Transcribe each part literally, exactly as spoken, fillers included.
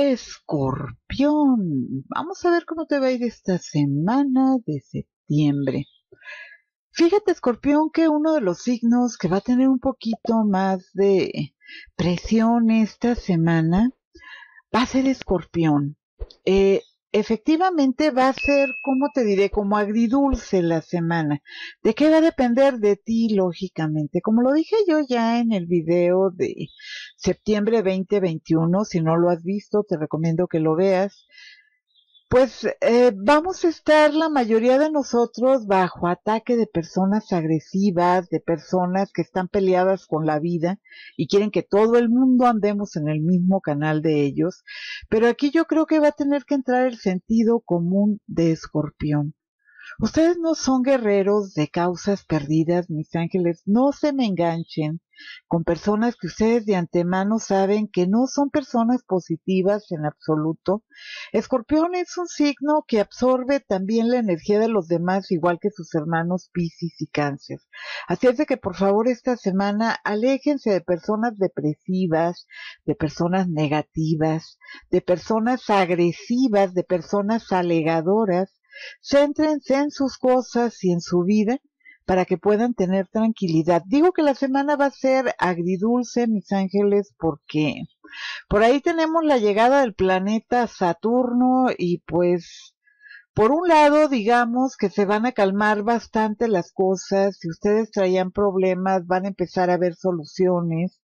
Escorpión, vamos a ver cómo te va a ir esta semana de septiembre. Fíjate, Escorpión, que uno de los signos que va a tener un poquito más de presión esta semana va a ser Escorpión. Eh, efectivamente va a ser, ¿cómo te diré? Como agridulce la semana. ¿De qué va a depender? De ti, lógicamente. Como lo dije yo ya en el video de septiembre veinte veintiuno, si no lo has visto, te recomiendo que lo veas. Pues eh, vamos a estar la mayoría de nosotros bajo ataque de personas agresivas, de personas que están peleadas con la vida y quieren que todo el mundo andemos en el mismo canal de ellos. Pero aquí yo creo que va a tener que entrar el sentido común de Escorpión. Ustedes no son guerreros de causas perdidas, mis ángeles. No se me enganchen con personas que ustedes de antemano saben que no son personas positivas en absoluto. Escorpión es un signo que absorbe también la energía de los demás, igual que sus hermanos Piscis y Cáncer. Así es de que por favor esta semana aléjense de personas depresivas, de personas negativas, de personas agresivas, de personas alegadoras. Céntrense en sus cosas y en su vida para que puedan tener tranquilidad. Digo que la semana va a ser agridulce, mis ángeles, porque por ahí tenemos la llegada del planeta Saturno y pues por un lado digamos que se van a calmar bastante las cosas. Si ustedes traían problemas van a empezar a ver soluciones.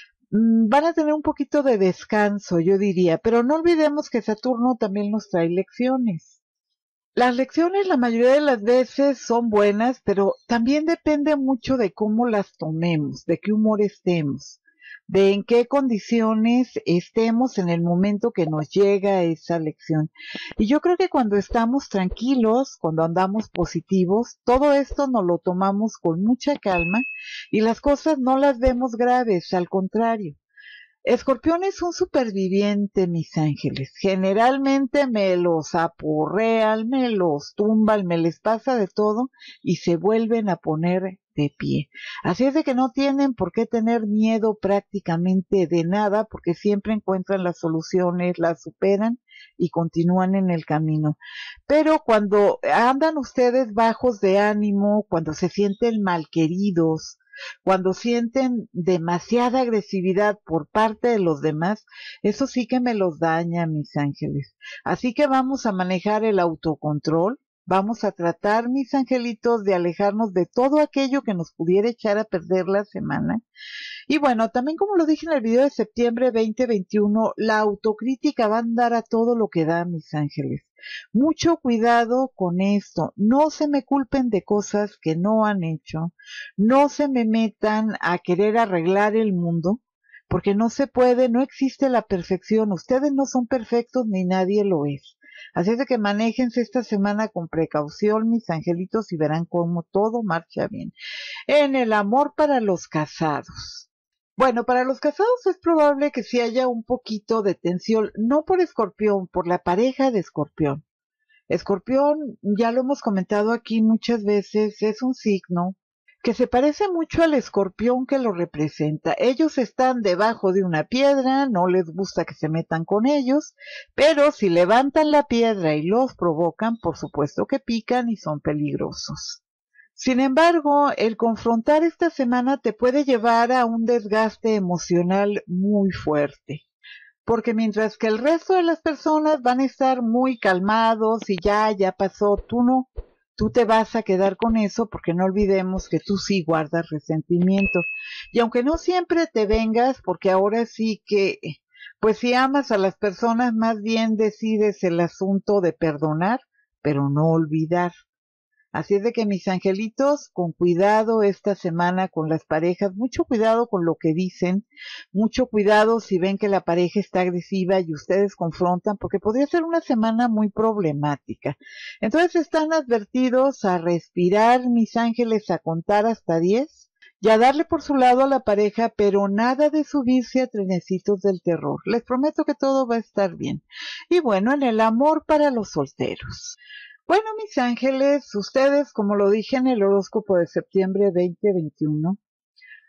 Van a tener un poquito de descanso, yo diría, pero no olvidemos que Saturno también nos trae lecciones. Las lecciones la mayoría de las veces son buenas, pero también depende mucho de cómo las tomemos, de qué humor estemos, de en qué condiciones estemos en el momento que nos llega esa lección. Y yo creo que cuando estamos tranquilos, cuando andamos positivos, todo esto nos lo tomamos con mucha calma y las cosas no las vemos graves, al contrario. Escorpión es un superviviente, mis ángeles. Generalmente me los apurrean, me los tumban, me les pasa de todo y se vuelven a poner de pie. Así es de que no tienen por qué tener miedo prácticamente de nada, porque siempre encuentran las soluciones, las superan y continúan en el camino. Pero cuando andan ustedes bajos de ánimo, cuando se sienten malqueridos, cuando sienten demasiada agresividad por parte de los demás, eso sí que me los daña, mis ángeles. Así que vamos a manejar el autocontrol, vamos a tratar, mis angelitos, de alejarnos de todo aquello que nos pudiera echar a perder la semana. Y bueno, también como lo dije en el video de septiembre veinte veintiuno, la autocrítica va a andar a todo lo que da, mis ángeles. Mucho cuidado con esto, no se me culpen de cosas que no han hecho, no se me metan a querer arreglar el mundo, porque no se puede, no existe la perfección, ustedes no son perfectos ni nadie lo es. Así es de que manéjense esta semana con precaución, mis angelitos, y verán cómo todo marcha bien. En el amor para los casados. Bueno, para los casados es probable que sí haya un poquito de tensión, no por Escorpión, por la pareja de Escorpión. Escorpión, ya lo hemos comentado aquí muchas veces, es un signo que se parece mucho al escorpión que lo representa. Ellos están debajo de una piedra, no les gusta que se metan con ellos, pero si levantan la piedra y los provocan, por supuesto que pican y son peligrosos. Sin embargo, el confrontar esta semana te puede llevar a un desgaste emocional muy fuerte. Porque mientras que el resto de las personas van a estar muy calmados y ya, ya pasó, tú no, tú te vas a quedar con eso porque no olvidemos que tú sí guardas resentimiento. Y aunque no siempre te vengas, porque ahora sí que, pues si amas a las personas, más bien decides el asunto de perdonar, pero no olvidar. Así es de que mis angelitos, con cuidado esta semana con las parejas, mucho cuidado con lo que dicen, mucho cuidado si ven que la pareja está agresiva y ustedes confrontan, porque podría ser una semana muy problemática. Entonces están advertidos a respirar, mis ángeles, a contar hasta diez y a darle por su lado a la pareja, pero nada de subirse a trenecitos del terror. Les prometo que todo va a estar bien. Y bueno, en el amor para los solteros. Bueno, mis ángeles, ustedes, como lo dije en el horóscopo de septiembre veinte veintiuno,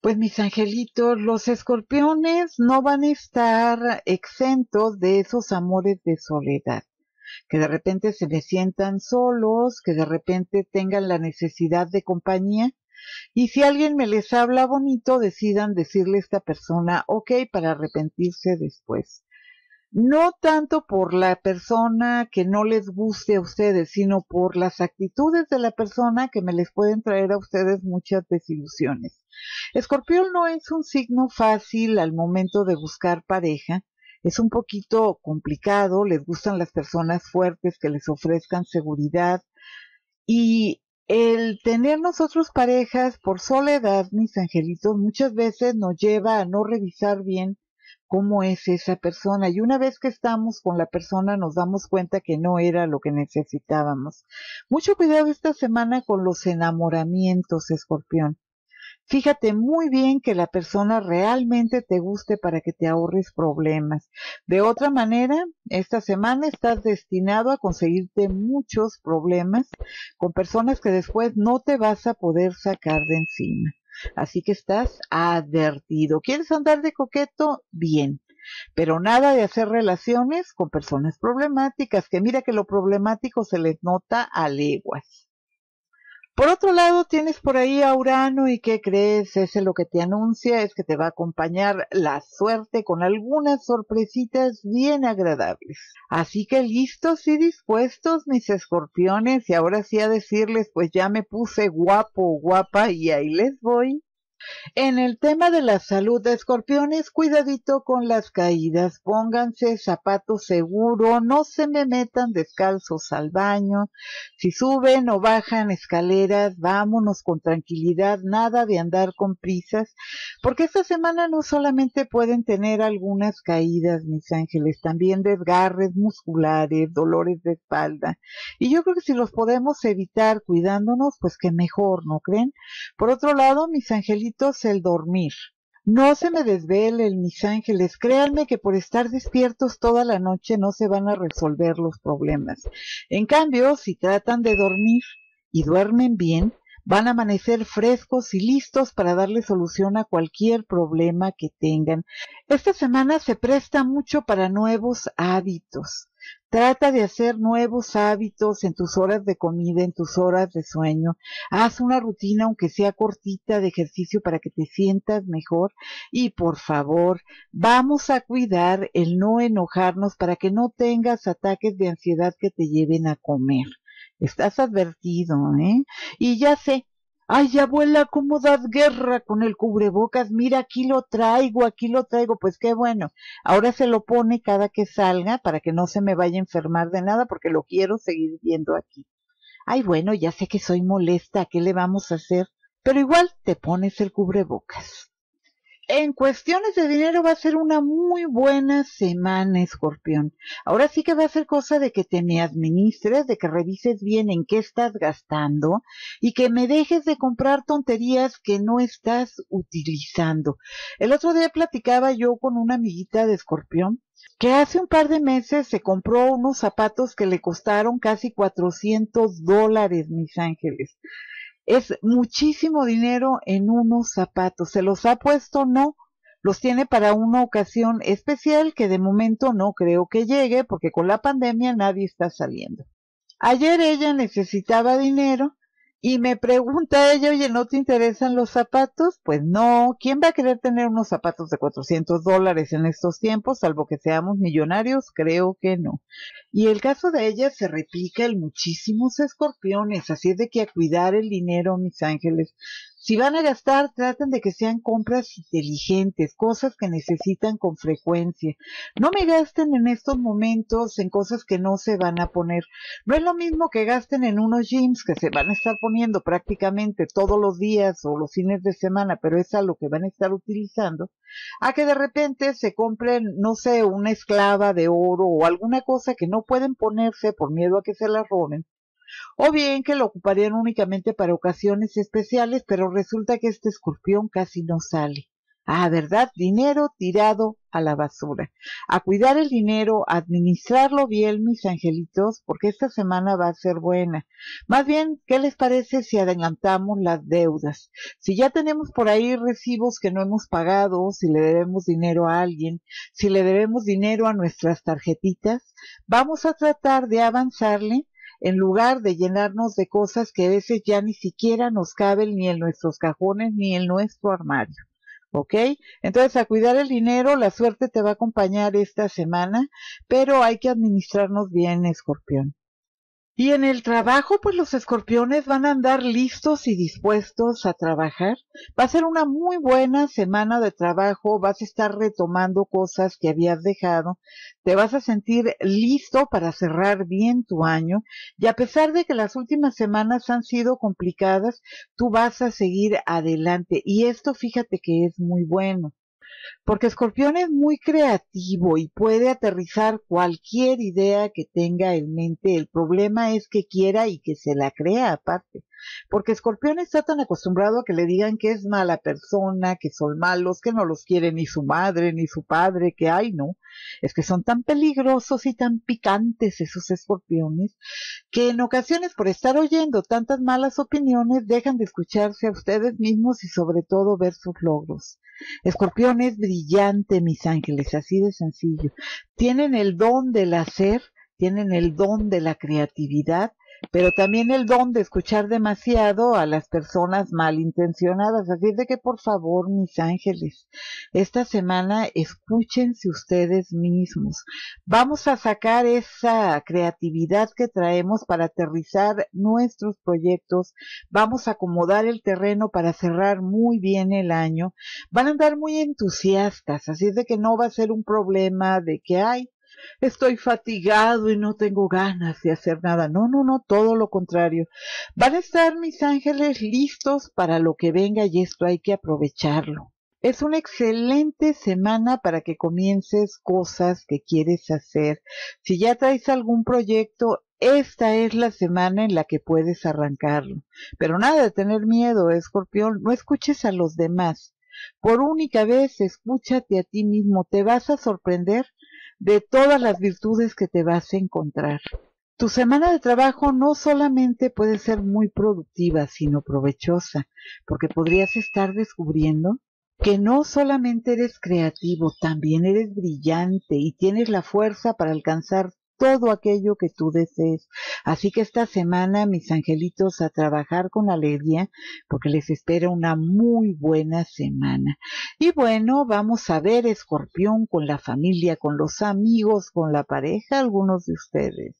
Pues mis angelitos, los escorpiones no van a estar exentos de esos amores de soledad, que de repente se les sientan solos, que de repente tengan la necesidad de compañía, y si alguien me les habla bonito, decidan decirle a esta persona, ok, para arrepentirse después. No tanto por la persona que no les guste a ustedes, sino por las actitudes de la persona que me les pueden traer a ustedes muchas desilusiones. Escorpión no es un signo fácil al momento de buscar pareja, es un poquito complicado, les gustan las personas fuertes que les ofrezcan seguridad y el tener nosotros parejas por soledad, mis angelitos, muchas veces nos lleva a no revisar bien cómo es esa persona. Y una vez que estamos con la persona nos damos cuenta que no era lo que necesitábamos. Mucho cuidado esta semana con los enamoramientos, Escorpión. Fíjate muy bien que la persona realmente te guste para que te ahorres problemas. De otra manera, esta semana estás destinado a conseguirte muchos problemas con personas que después no te vas a poder sacar de encima. Así que estás advertido. ¿Quieres andar de coqueto? Bien. Pero nada de hacer relaciones con personas problemáticas, que mira que lo problemático se les nota a leguas. Por otro lado, tienes por ahí a Urano y ¿qué crees? Ese lo que te anuncia es que te va a acompañar la suerte con algunas sorpresitas bien agradables. Así que listos y dispuestos, mis escorpiones, y ahora sí a decirles, pues ya me puse guapo o guapa y ahí les voy. En el tema de la salud de escorpiones, cuidadito con las caídas, pónganse zapatos seguros, no se me metan descalzos al baño, si suben o bajan escaleras, vámonos con tranquilidad, nada de andar con prisas, porque esta semana no solamente pueden tener algunas caídas, mis ángeles, también desgarres musculares, dolores de espalda, y yo creo que si los podemos evitar cuidándonos, pues que mejor, ¿no creen? Por otro lado, mis angelitos, el dormir. No se me desvelen, mis ángeles. Créanme que por estar despiertos toda la noche no se van a resolver los problemas. En cambio, si tratan de dormir y duermen bien, van a amanecer frescos y listos para darle solución a cualquier problema que tengan. Esta semana se presta mucho para nuevos hábitos. Trata de hacer nuevos hábitos en tus horas de comida, en tus horas de sueño. Haz una rutina, aunque sea cortita, de ejercicio para que te sientas mejor. Y por favor, vamos a cuidar el no enojarnos para que no tengas ataques de ansiedad que te lleven a comer. Estás advertido, ¿eh? Y ya sé. Ay, abuela, ¿cómo das guerra con el cubrebocas? Mira, aquí lo traigo, aquí lo traigo. Pues qué bueno. Ahora se lo pone cada que salga para que no se me vaya a enfermar de nada porque lo quiero seguir viendo aquí. Ay, bueno, ya sé que soy molesta, ¿qué le vamos a hacer? Pero igual te pones el cubrebocas. En cuestiones de dinero va a ser una muy buena semana, Escorpión. Ahora sí que va a ser cosa de que te me administres, de que revises bien en qué estás gastando y que me dejes de comprar tonterías que no estás utilizando. El otro día platicaba yo con una amiguita de Escorpión que hace un par de meses se compró unos zapatos que le costaron casi cuatrocientos dólares, mis ángeles. Es muchísimo dinero en unos zapatos. ¿Se los ha puesto? No. Los tiene para una ocasión especial que de momento no creo que llegue porque con la pandemia nadie está saliendo. Ayer ella necesitaba dinero y me pregunta ella, oye, ¿no te interesan los zapatos? Pues no, ¿quién va a querer tener unos zapatos de cuatrocientos dólares en estos tiempos, salvo que seamos millonarios? Creo que no. Y el caso de ella se replica en muchísimos escorpiones, así es de que a cuidar el dinero, mis ángeles. Si van a gastar, traten de que sean compras inteligentes, cosas que necesitan con frecuencia. No me gasten en estos momentos en cosas que no se van a poner. No es lo mismo que gasten en unos jeans que se van a estar poniendo prácticamente todos los días o los fines de semana, pero es algo que van a estar utilizando, a que de repente se compren, no sé, una esclava de oro o alguna cosa que no pueden ponerse por miedo a que se la roben, o bien que lo ocuparían únicamente para ocasiones especiales, pero resulta que este escorpión casi no sale. Ah, ¿verdad? Dinero tirado a la basura. A cuidar el dinero, a administrarlo bien, mis angelitos, porque esta semana va a ser buena. Más bien, ¿qué les parece si adelantamos las deudas? Si ya tenemos por ahí recibos que no hemos pagado, si le debemos dinero a alguien, si le debemos dinero a nuestras tarjetitas, vamos a tratar de avanzarle en lugar de llenarnos de cosas que a veces ya ni siquiera nos caben ni en nuestros cajones ni en nuestro armario. ¿Ok? Entonces, a cuidar el dinero, la suerte te va a acompañar esta semana, pero hay que administrarnos bien, Escorpión. Y en el trabajo, pues los escorpiones van a andar listos y dispuestos a trabajar. Va a ser una muy buena semana de trabajo, vas a estar retomando cosas que habías dejado, te vas a sentir listo para cerrar bien tu año y a pesar de que las últimas semanas han sido complicadas, tú vas a seguir adelante y esto fíjate que es muy bueno. Porque Escorpión es muy creativo y puede aterrizar cualquier idea que tenga en mente. El problema es que quiera y que se la crea aparte. Porque Escorpión está tan acostumbrado a que le digan que es mala persona, que son malos, que no los quiere ni su madre ni su padre, que ay no. Es que son tan peligrosos y tan picantes esos escorpiones que en ocasiones por estar oyendo tantas malas opiniones dejan de escucharse a ustedes mismos y sobre todo ver sus logros. Escorpión es brillante, mis ángeles, así de sencillo. Tienen el don del hacer, tienen el don de la creatividad, pero también el don de escuchar demasiado a las personas malintencionadas. Así es de que, por favor, mis ángeles, esta semana escúchense ustedes mismos. Vamos a sacar esa creatividad que traemos para aterrizar nuestros proyectos. Vamos a acomodar el terreno para cerrar muy bien el año. Van a andar muy entusiastas, así es de que no va a ser un problema de que hay estoy fatigado y no tengo ganas de hacer nada. No, no, no, todo lo contrario. Van a estar mis ángeles listos para lo que venga y esto hay que aprovecharlo. Es una excelente semana para que comiences cosas que quieres hacer. Si ya traes algún proyecto, esta es la semana en la que puedes arrancarlo. Pero nada de tener miedo, Escorpión, no escuches a los demás. Por única vez, escúchate a ti mismo, te vas a sorprender de todas las virtudes que te vas a encontrar. Tu semana de trabajo no solamente puede ser muy productiva, sino provechosa, porque podrías estar descubriendo que no solamente eres creativo, también eres brillante y tienes la fuerza para alcanzar todo aquello que tú desees. Así que esta semana, mis angelitos, a trabajar con alegría, porque les espera una muy buena semana. Y bueno, vamos a ver Escorpión con la familia, con los amigos, con la pareja, algunos de ustedes.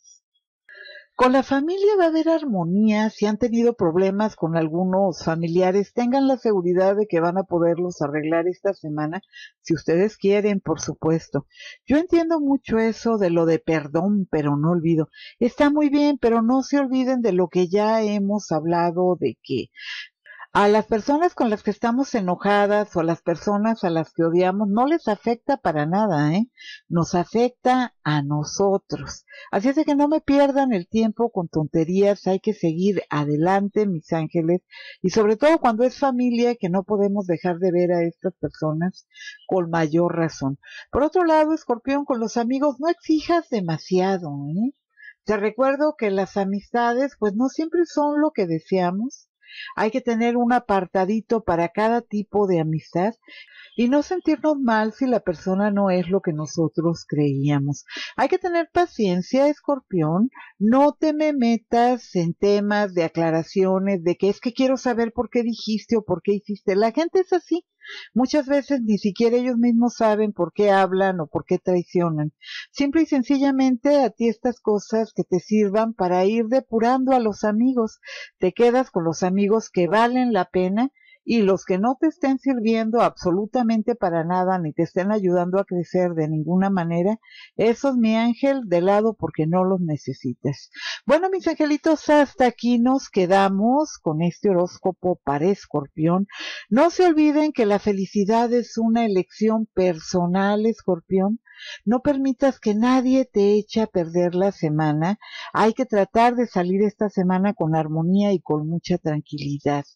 Con la familia va a haber armonía. Si han tenido problemas con algunos familiares, tengan la seguridad de que van a poderlos arreglar esta semana, si ustedes quieren, por supuesto. Yo entiendo mucho eso de lo de perdón, pero no olvido. Está muy bien, pero no se olviden de lo que ya hemos hablado, de que a las personas con las que estamos enojadas o a las personas a las que odiamos no les afecta para nada, ¿eh? Nos afecta a nosotros. Así es de que no me pierdan el tiempo con tonterías, hay que seguir adelante, mis ángeles, y sobre todo cuando es familia que no podemos dejar de ver a estas personas con mayor razón. Por otro lado, Escorpión, con los amigos no exijas demasiado, ¿eh? Te recuerdo que las amistades pues no siempre son lo que deseamos. Hay que tener un apartadito para cada tipo de amistad y no sentirnos mal si la persona no es lo que nosotros creíamos. Hay que tener paciencia, Escorpión. No te me metas en temas de aclaraciones, de que es que quiero saber por qué dijiste o por qué hiciste. La gente es así. Muchas veces ni siquiera ellos mismos saben por qué hablan o por qué traicionan. Simple y sencillamente a ti estas cosas que te sirvan para ir depurando a los amigos. Te quedas con los amigos que valen la pena y los que no te estén sirviendo absolutamente para nada ni te estén ayudando a crecer de ninguna manera, esos, mi ángel, de lado porque no los necesitas. Bueno, mis angelitos, hasta aquí nos quedamos con este horóscopo para Escorpión. No se olviden que la felicidad es una elección personal, Escorpión. No permitas que nadie te eche a perder la semana. Hay que tratar de salir esta semana con armonía y con mucha tranquilidad.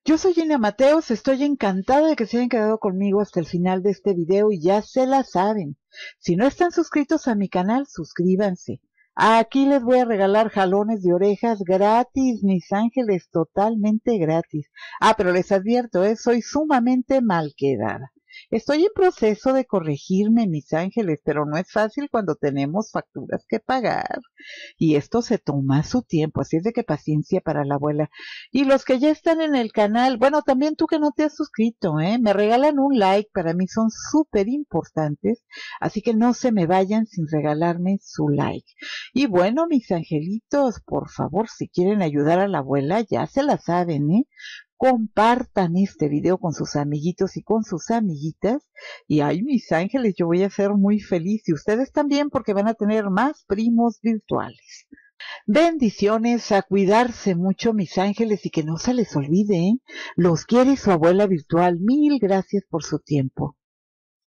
Yo soy Gina Mateos, estoy encantada de que se hayan quedado conmigo hasta el final de este video y ya se la saben. Si no están suscritos a mi canal, suscríbanse. Aquí les voy a regalar jalones de orejas gratis, mis ángeles, totalmente gratis. Ah, pero les advierto, eh, soy sumamente mal quedada. Estoy en proceso de corregirme, mis ángeles, pero no es fácil cuando tenemos facturas que pagar. Y esto se toma su tiempo, así es de que paciencia para la abuela. Y los que ya están en el canal, bueno, también tú que no te has suscrito, ¿eh? Me regalan un like, para mí son súper importantes, así que no se me vayan sin regalarme su like. Y bueno, mis angelitos, por favor, si quieren ayudar a la abuela, ya se la saben, ¿eh? Compartan este video con sus amiguitos y con sus amiguitas. Y ay, mis ángeles, yo voy a ser muy feliz. Y ustedes también, porque van a tener más primos virtuales. Bendiciones, a cuidarse mucho, mis ángeles, y que no se les olvide, ¿eh? Los quiere su abuela virtual. Mil gracias por su tiempo.